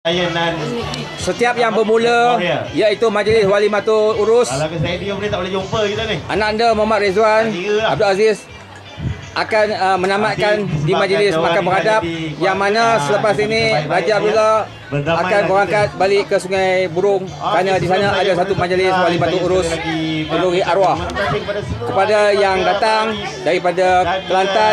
Setiap yang bermula iaitu Majlis Walimatul Urus, kalau ke stadium ni tak boleh jumpa kita ni. anak anda Muhammad Rizwan Abdul Aziz akan menamatkan di majlis makan beradab, yang mana selepas ini Raja Abdullah akan berangkat balik ke Sungai Burung kerana di sana ada satu majlis Walimatul Urus Kenduri Arwah. Kepada yang datang daripada Kelantan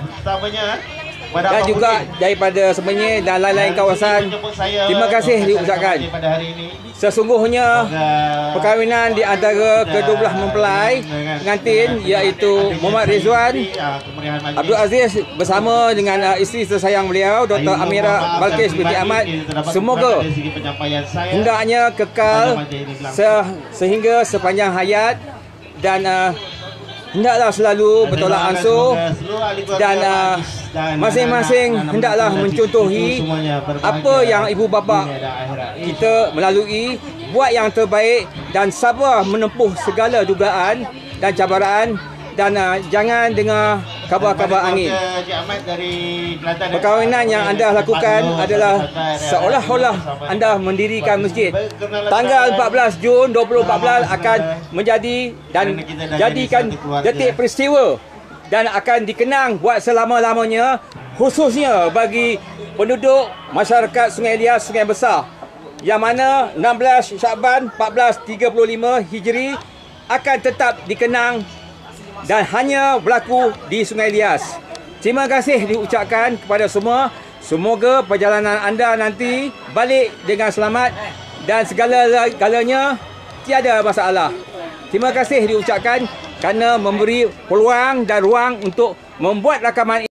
dan juga daripada Semenyih dan lain-lain kawasan, terima kasih diucapkan. Sesungguhnya perkahwinan di antara kedua belah mempelai pengantin iaitu Muhammad Rizwan Abdul Aziz bersama dengan isteri tersayang beliau Dr. Amira Balkis binti Ahmad, semoga hendaknya kekal sehingga sepanjang hayat dan hendaklah selalu bertolak ansur dan masing-masing hendaklah mencontohi apa yang ibu bapa kita melalui, buat yang terbaik dan sabar menempuh segala dugaan dan cabaran dan jangan dengar kabar-kabar angin. Perkahwinan yang anda lakukan adalah seolah-olah anda mendirikan masjid. Tanggal 14 Jun 2014 akan menjadi dan jadikan detik peristiwa dan akan dikenang buat selama-lamanya, khususnya bagi penduduk masyarakat Sungai Lias, Sungai Besar, yang mana 16 Syakban 1435 Hijri akan tetap dikenang dan hanya berlaku di Sungai Lias. Terima kasih diucapkan kepada semua. Semoga perjalanan anda nanti balik dengan selamat dan segala-galanya tiada masalah. Terima kasih diucapkan kerana memberi peluang dan ruang untuk membuat rakaman ini.